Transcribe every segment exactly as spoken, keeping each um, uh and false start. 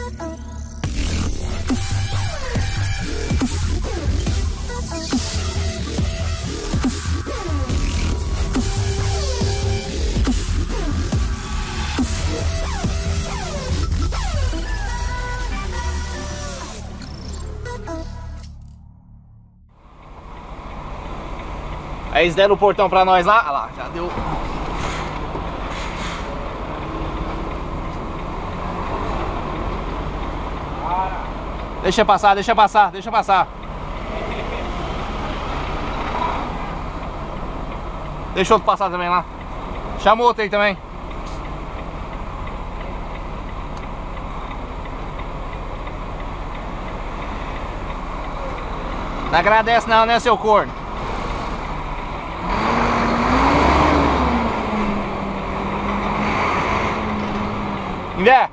Aí eles deram o portão pra nós lá, olha lá, já deu. Deixa passar, deixa passar, deixa passar. Deixa outro passar também lá. Chama outro aí também. Não agradece não, né, seu corno? Né?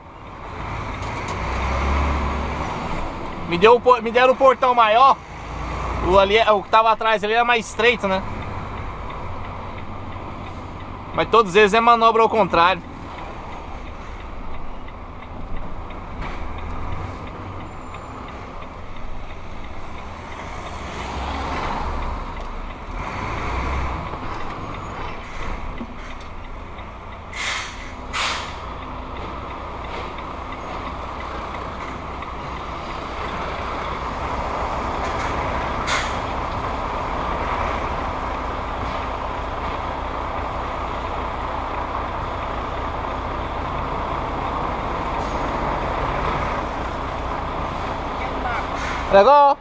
Me, deu, me deram o portão maior. O, ali, o que tava atrás ali era mais estreito, né? Mas todos eles é manobra ao contrário. Legal?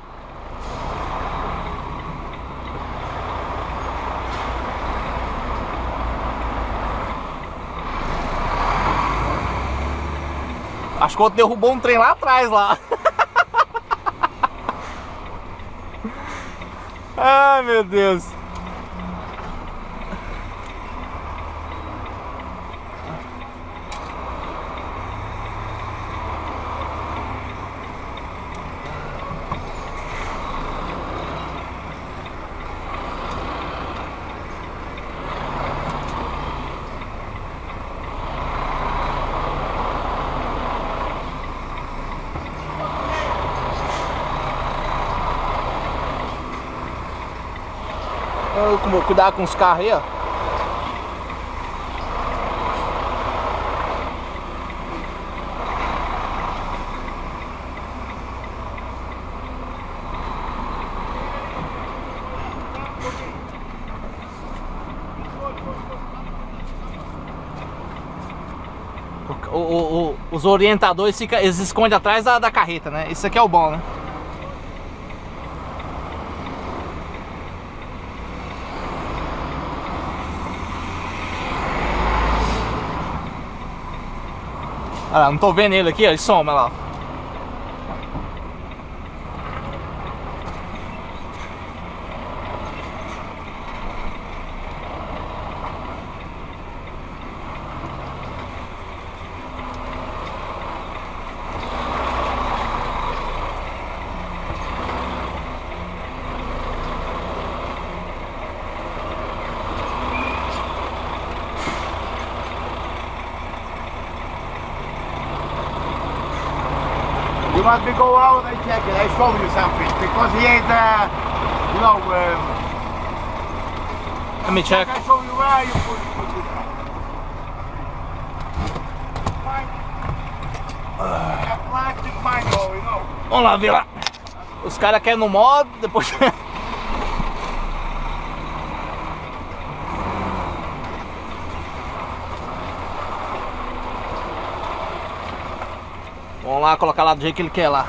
Acho que o outro derrubou um trem lá atrás lá. Ai, meu Deus. Como cuidar com os carros aí, ó. O, o, o, os orientadores fica, eles escondem atrás da, da carreta, né? Isso aqui é o bom, né? Olha lá, não tô vendo ele aqui, ó, ele soma lá. You must be go out and check it. I show you something because he is, uh, you know. Um, Let me check. I show you where you put, put this. Uh, a plastic mango, you know. Vamos lá ver lá. Os caras querem no modo, depois. Vamos lá colocar lá do jeito que ele quer lá.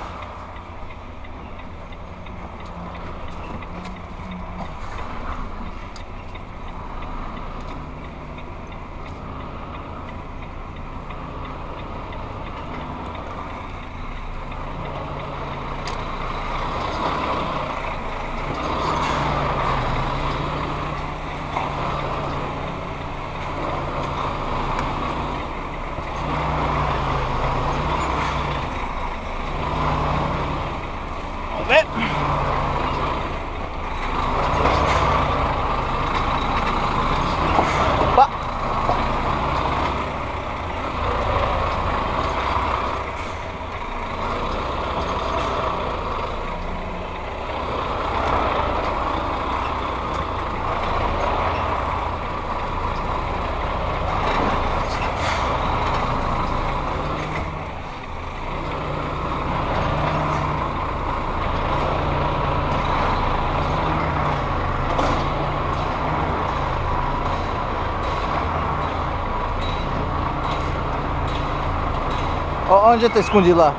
Onde tá escondido lá?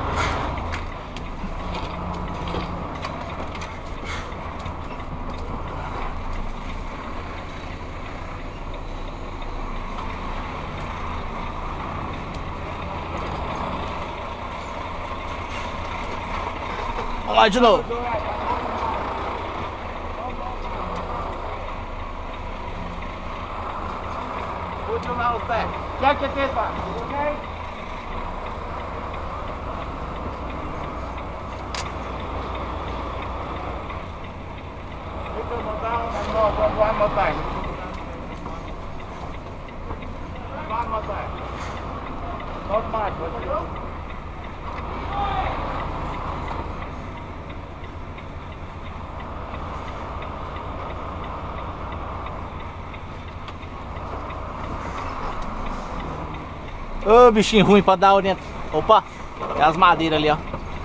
Vamos lá de novo. Put your mouth back. Check it this one. Okay? Put your mouth down and go one, one more time. One more time. Not much, but you. Ô, oh, bichinho ruim pra dar orientação. Opa, tem as madeiras ali, ó.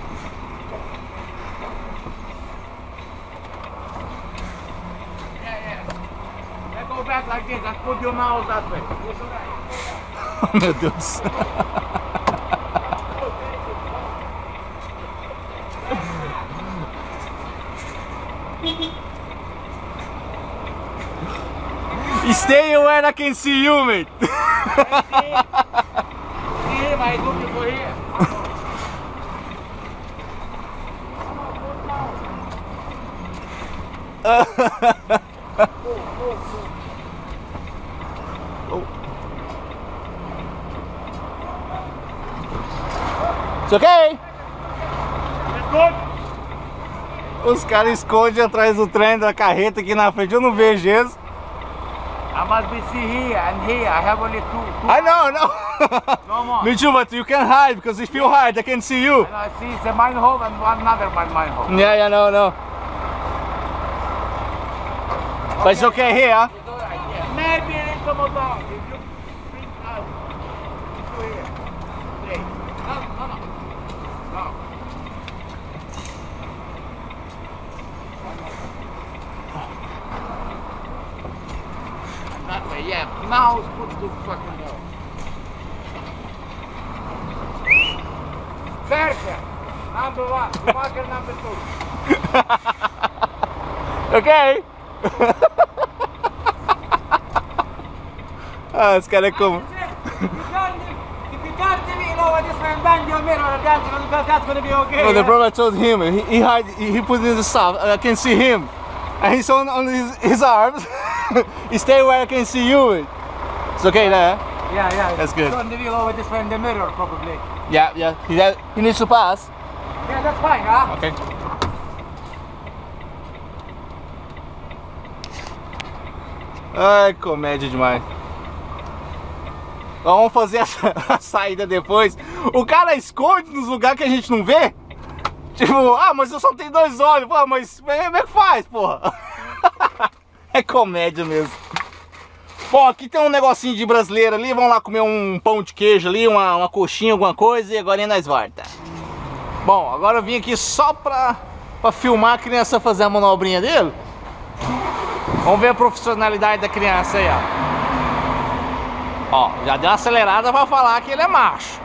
Yeah, yeah. Let's go back like this and put your mouth that way. Oh, meu Deus do céu. Stay where I can see you, mate. See him, I looking for here. It's okay. It's good. Os caras escondem atrás do trem da carreta aqui na frente, eu não vejo eles. I must be see here and here. I have only two. two I know, I know. No more. Me too, but you can hide because if you hide, I can see you. And I see it's a mine hole and one another mine mine hole. Yeah, yeah, no, no. But it's okay here, huh? It's all right, yeah. Maybe a little more down. If you bring out, it's here. Okay. No, no, no. No. And that way, yeah. Now it's put to fucking go. Perfect. Number one. Fucker number two. Okay. Ah, esse cara é como? If you can't do it over this way and bend your mirror and dance, because that's going to be okay. No, the yeah? brother told him he he hide, he put in the stuff. I can see him, and he's on on his, his arms. He stay where I can see you. It's okay there. Yeah, yeah. That's good. Turn the wheel over this way in the mirror, probably. Yeah, yeah. He he needs to pass. Yeah, that's fine, huh? Okay. Ai, comédia demais. Vamos fazer essa, a saída depois. O cara esconde nos lugares que a gente não vê. Tipo, ah, mas eu só tenho dois olhos. Pô, mas como é que faz, porra? É comédia mesmo. Bom, aqui tem um negocinho de brasileiro ali. Vamos lá comer um pão de queijo ali, uma, uma coxinha, alguma coisa. E agora nós volta. Bom, agora eu vim aqui só pra, pra filmar a criança fazer a manobrinha dele. Vamos ver a profissionalidade da criança aí, ó. Ó, já deu uma acelerada pra falar que ele é macho.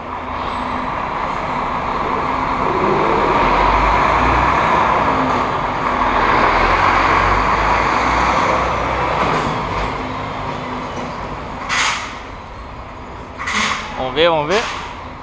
Vamos ver, vamos ver.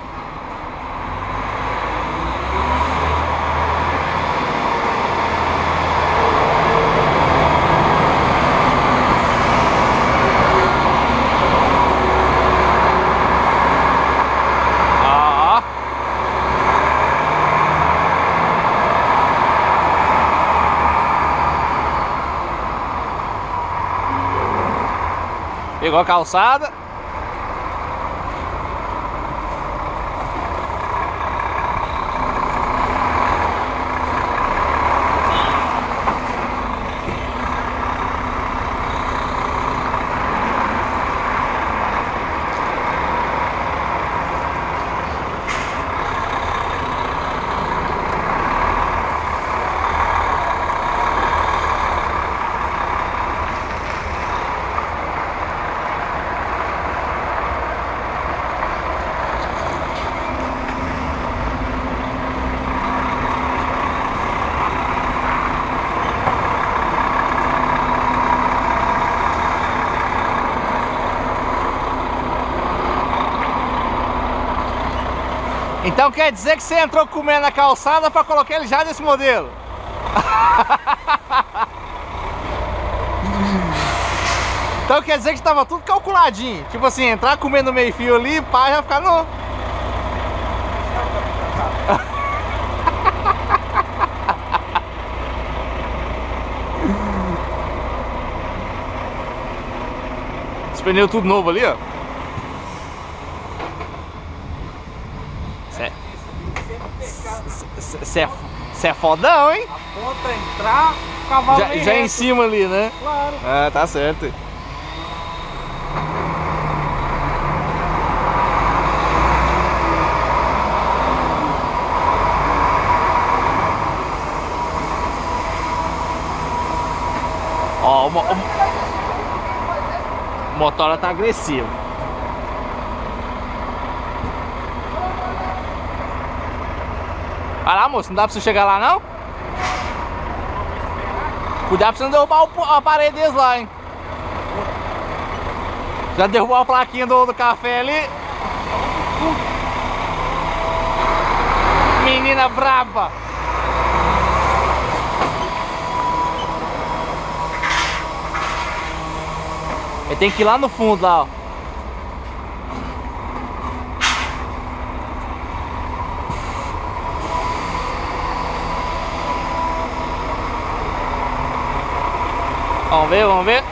Pegou a calçada. Então quer dizer que você entrou comendo na calçada pra colocar ele já nesse modelo? Então quer dizer que tava tudo calculadinho. Tipo assim, entrar comendo meio fio ali, pá, já ficar no... Os pneus tudo novo ali, ó. Você é, é fodão, hein? A ponta entrar, o cavalo Já, vem já reto. em cima ali, né? Claro. Ah, tá certo. Ó, o, mo o motor tá agressivo. Vai lá, moço, não dá pra você chegar lá, não? Cuidado pra você não derrubar o, a parede deles lá, hein? Já derrubou a plaquinha do, do café ali. Menina braba. Ele tem que ir lá no fundo, lá, ó. Vamos ver, vamos ver.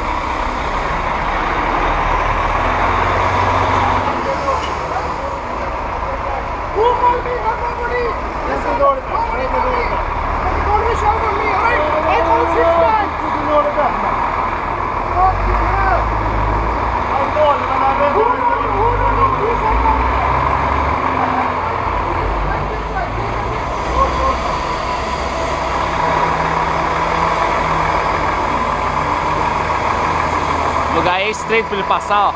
O lugar é estreito pra ele passar, ó.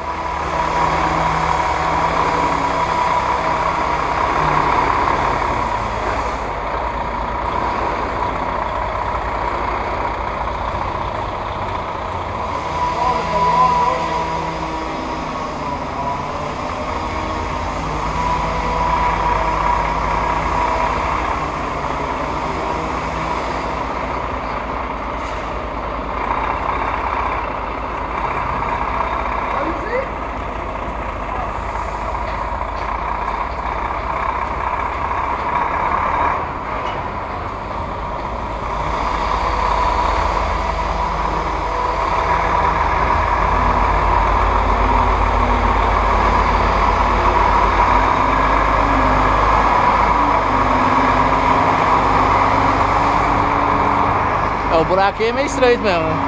O buraco aí é meio estreito mesmo, né?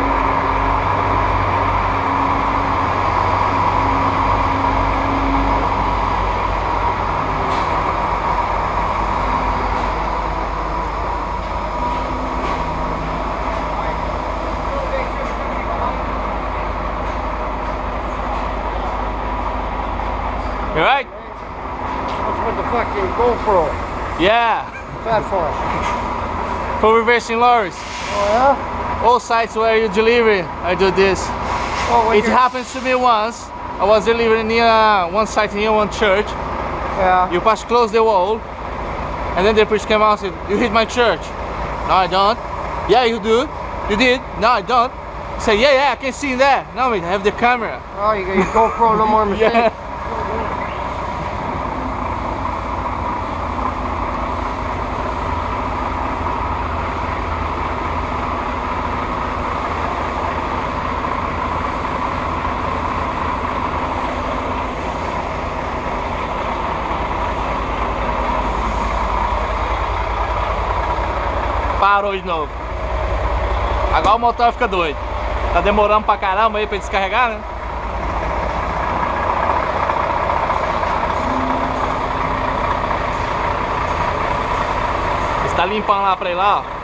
You right? What's with the fucking GoPro? Yeah. What's that for? For reversing lorries. Oh yeah? All sites where you deliver, I do this. Oh, when It you're- happens to me once. I was delivering near one site near one church. Yeah. You pass close the wall, and then the priest came out and said, "You hit my church." No, I don't. Yeah, you do. You did. No, I don't. I said, "Yeah, yeah, I can see that." No, I have the camera. Oh, you got your GoPro, no more mistake. Yeah. Parou de novo. Agora o motor fica doido. Tá demorando pra caramba aí pra descarregar, né? Você tá limpando lá pra ir lá, ó.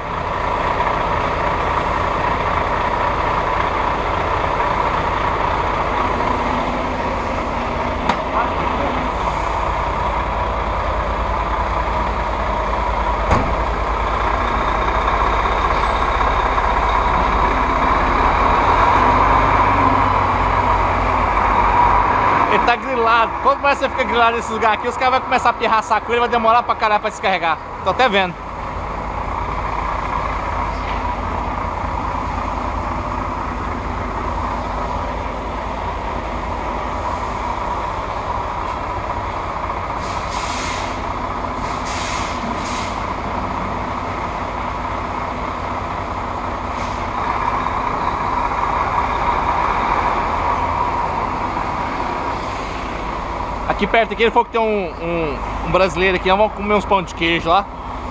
Ele tá grilado. grilado. Quando começa a ficar grilado nesse lugar aqui, os caras vão começar a pirraçar com ele, vai demorar pra caralho pra descarregar. Tô até vendo. Aqui perto aqui ele falou que tem um, um, um brasileiro aqui, nós vamos comer uns pão de queijo lá.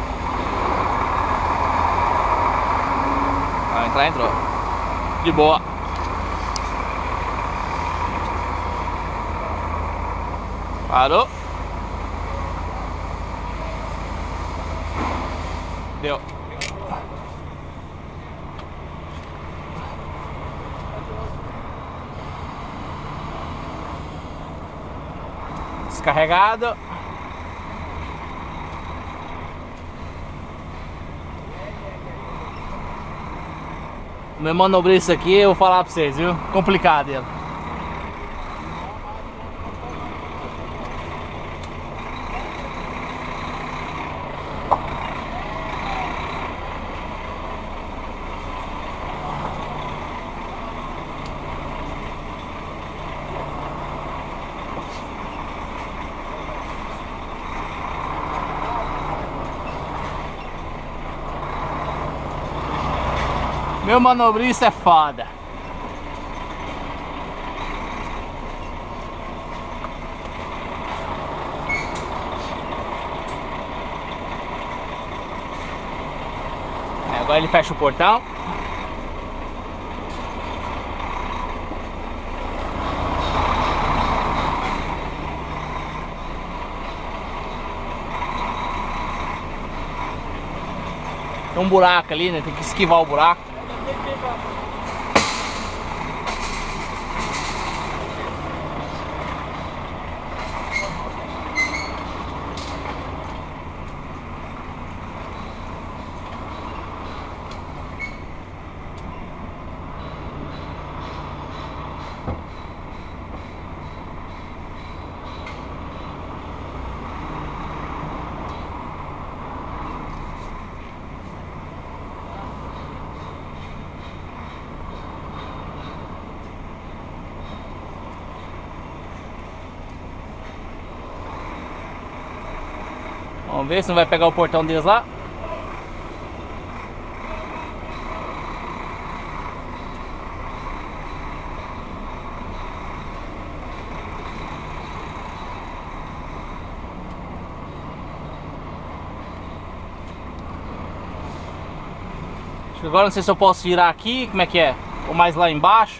Vai entrar, entrou. De boa. Parou. Deu. Descarregado. O meu manobrista aqui, eu vou falar pra vocês, viu? Complicado ele. Meu manobrista é foda. É, agora ele fecha o portão. Tem um buraco ali, né? Tem que esquivar o buraco. Vamos ver se não vai pegar o portão deles lá. Acho que agora não sei se eu posso virar aqui, como é que é? Ou mais lá embaixo.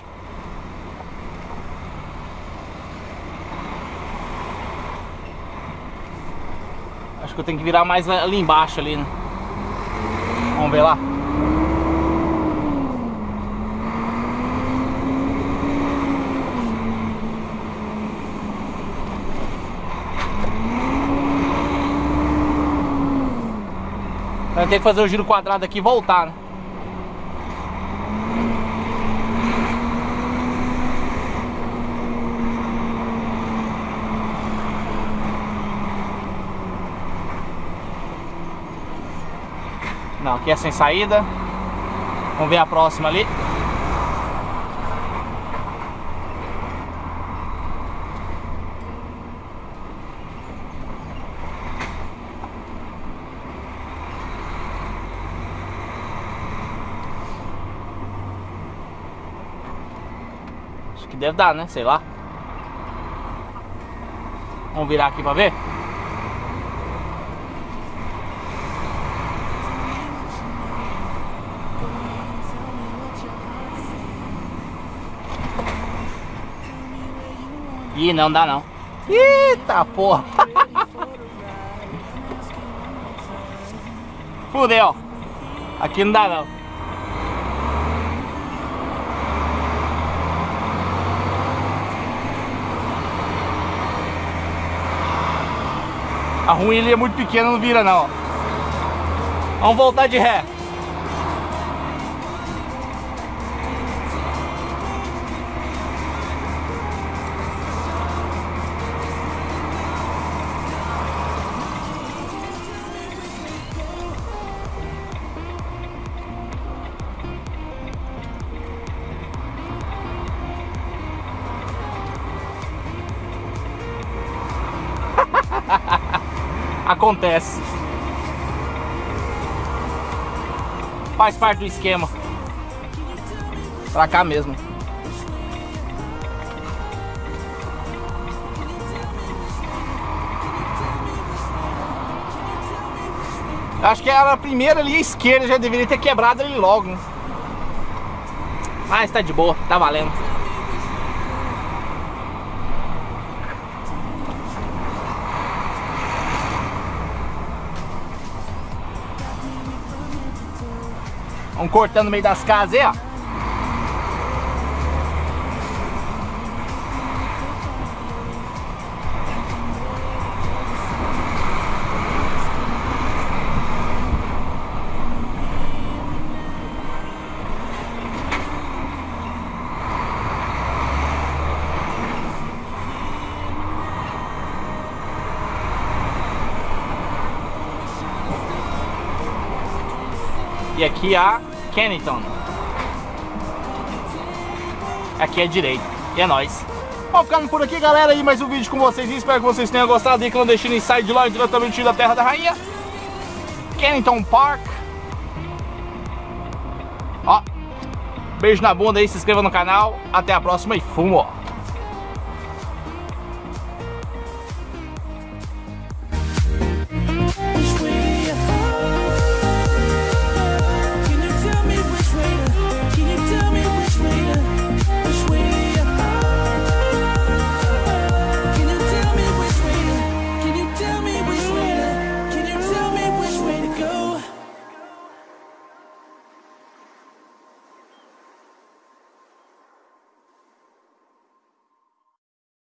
Acho que eu tenho que virar mais ali embaixo ali, né? Vamos ver lá. Então eu tenho que fazer o giro quadrado aqui e voltar, né? Não, aqui é sem saída. Vamos ver a próxima ali. Acho que deve dar, né? Sei lá. Vamos virar aqui pra ver. Ih, não dá não. Eita porra. Fudeu. Aqui não dá não. A ruim ele é muito pequena, não vira não. Vamos voltar de ré. Acontece. Faz parte do esquema. Pra cá mesmo. Acho que era a primeira ali à esquerda, já deveria ter quebrado ele logo, né? Mas tá de boa, tá valendo. Vamos cortando no meio das casas aí, ó. E aqui a Kennington. Aqui é direito. E é nóis. Vou ficando por aqui, galera. Aí mais um vídeo com vocês. Espero que vocês tenham gostado. E clandestino inside lá diretamente da Terra da Rainha, Kennington Park. Ó, beijo na bunda aí. Se inscreva no canal. Até a próxima e fumo, ó.